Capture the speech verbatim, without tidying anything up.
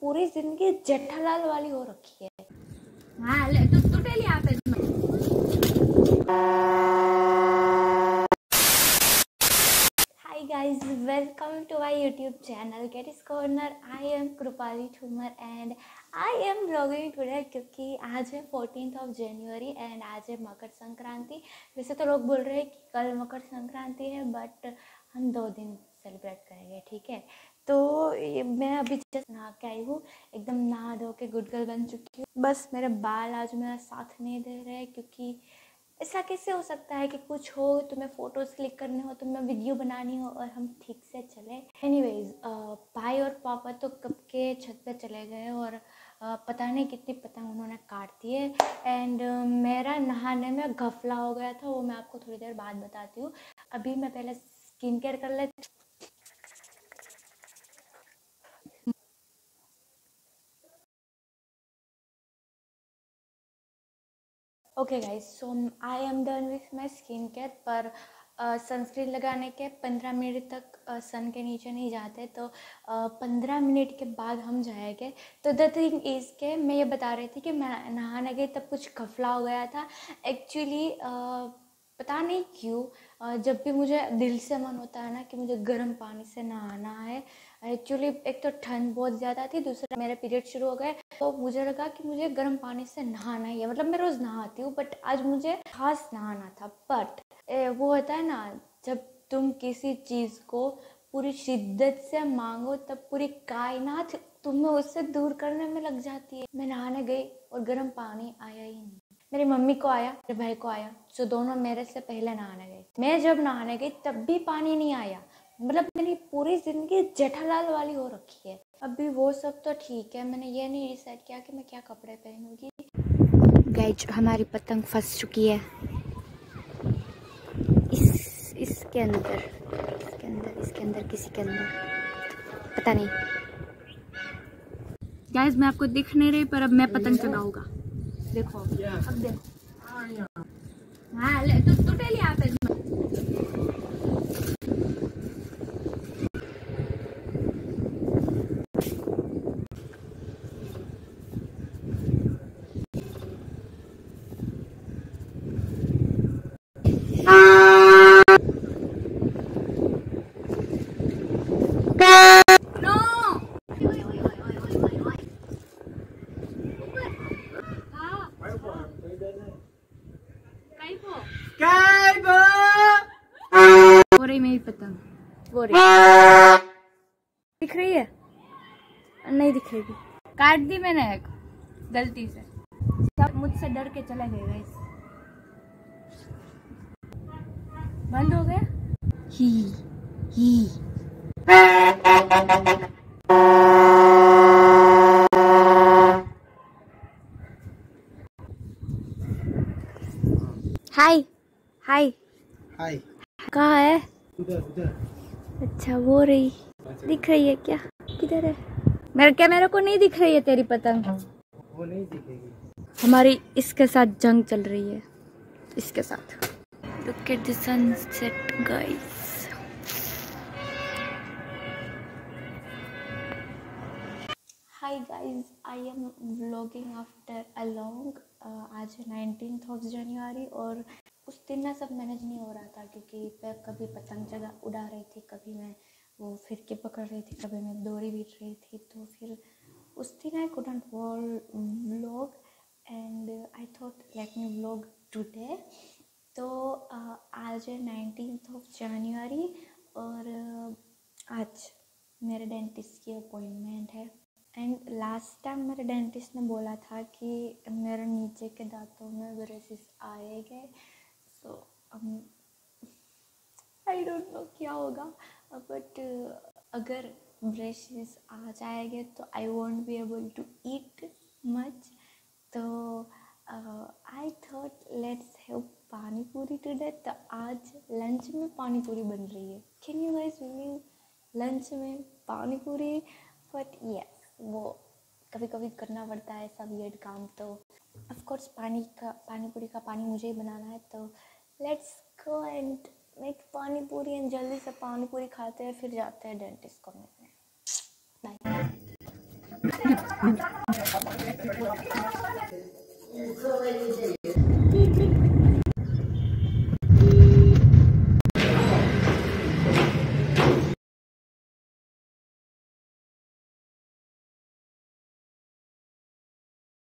पूरी जिंदगी जेठालाल वाली हो रखी है। हाँ ले तू तू टेली यहाँ पे। Hi guys, welcome to my YouTube channel Getty's Corner. I am Krupali Thumar and I am vlogging today क्योंकि आज है फोर्टीन्थ ऑफ जनवरी एंड आज है मकर संक्रांति। वैसे तो लोग बोल रहे हैं कि कल मकर संक्रांति है बट हम दो दिन सेलिब्रेट करेंगे, ठीक है। तो ये मैं अभी जस्ट नहा के आई हूँ, एकदम नहा धो के गुड गर्ल बन चुकी हूँ। बस मेरे बाल आज मेरा साथ नहीं दे रहे क्योंकि ऐसा कैसे हो सकता है कि कुछ हो, तुम्हें फ़ोटोज़ क्लिक करने हो, तुम्हें वीडियो बनानी हो और हम ठीक से चले। एनीवेज भाई और पापा तो कब के छत पे चले गए और uh, पता नहीं कितनी पतंग उन्होंने काट दी है एंड uh, मेरा नहाने में घफला हो गया था, वो मैं आपको थोड़ी देर बाद बताती हूँ। अभी मैं पहले स्किन केयर कर लेती। Okay guys, so I am done with my skin care. पर सनस्क्रीन uh, लगाने के पंद्रह मिनट तक सन uh, के नीचे नहीं जाते, तो पंद्रह uh, मिनट के बाद हम जाएंगे। तो द थिंग इज़ के मैं ये बता रही थी कि मैं नहाने गई तब कुछ घफला हो गया था एक्चुअली। uh, पता नहीं क्यों uh, जब भी मुझे दिल से मन होता है ना कि मुझे गर्म पानी से नहाना है। एक्चुअली एक तो ठंड बहुत ज़्यादा थी, दूसरा मेरे पीरियड शुरू हो गए, तो मुझे लगा कि मुझे गर्म पानी से नहाना ही है। मतलब मैं रोज़ नहाती हूँ बट आज मुझे खास नहाना था। बट वो होता है ना, जब तुम किसी चीज़ को पूरी शिद्दत से मांगो तब पूरी कायनात तुम्हें उससे दूर करने में लग जाती है। मैं नहाने गई और गर्म पानी आया ही नहीं। मेरी मम्मी को आया, मेरे भाई को आया, जो दोनों मेरे से पहले नहाने गए। मैं जब नहाने गई तब भी पानी नहीं आया। मतलब मेरी पूरी जिंदगी जेठालाल वाली हो रखी है। अभी वो सब तो ठीक है, मैंने ये नहीं डिसाइड किया कि मैं क्या कपड़े पहनूंगी। गाइज, हमारी पतंग फंस चुकी है इस इसके अंदर इसके अंदर इसके अंदर किसी के अंदर, पता नहीं। गाइज, मैं आपको दिख नहीं रही पर अब मैं पतंग चलाऊंगा। देखो अब देखो। हाँ ले तू तू टेली यहाँ पे। वो रही मेरी पतंग, वो रही। दिख रही है? नहीं दिख रही थी, काट दी मैंने एक गलती से। सब मुझसे डर के चले गए गाइस। बंद हो गया ही ही। हाय हाय हाय। कहाँ है? उधर उधर। अच्छा, वो रही। दिख रही है क्या? किधर है? मेरे क्या मेरे को नहीं दिख रही है तेरी पतंग? वो नहीं दिखेगी। हमारी इसके साथ जंग चल रही है, इसके साथ। Look at the sunset guys. Hi guys, I am vlogging after a long. आज नाइनटीन्थ ऑफ जनवरी और उस दिन ना सब मैनेज नहीं हो रहा था क्योंकि मैं कभी पतंग जगह उड़ा रही थी, कभी मैं वो फिरके पकड़ रही थी, कभी मैं डोरी बीट रही थी। तो फिर उस दिन I couldn't vlog and I thought let me vlog today. तो uh, आज है नाइनटीन्थ ऑफ जनवरी और uh, आज मेरे डेंटिस्ट की अपॉइंटमेंट है। एंड लास्ट टाइम मेरे डेंटिस्ट ने बोला था कि मेरे नीचे के दांतों में ब्रेसेस आएंगे। सो आई डोंट नो क्या होगा बट अगर ब्रेसेस आ जाएंगे तो I won't be able to eat much. तो आई थॉट लेट्स हैव पानी पूरी टुडे। तो आज लंच में पानी पूरी बन रही है। Can you guys believe, lunch में पानी पूरी? बट यस, वो कभी कभी करना पड़ता है ऐसा वियर्ड काम। तो ऑफ कोर्स पानी का पानी पूरी का पानी मुझे ही बनाना है। तो लेट्स गो एंड मेक पानी पूरी एंड जल्दी से पानी पूरी खाते हैं, फिर जाते हैं डेंटिस्ट को मिलने। बाय। है।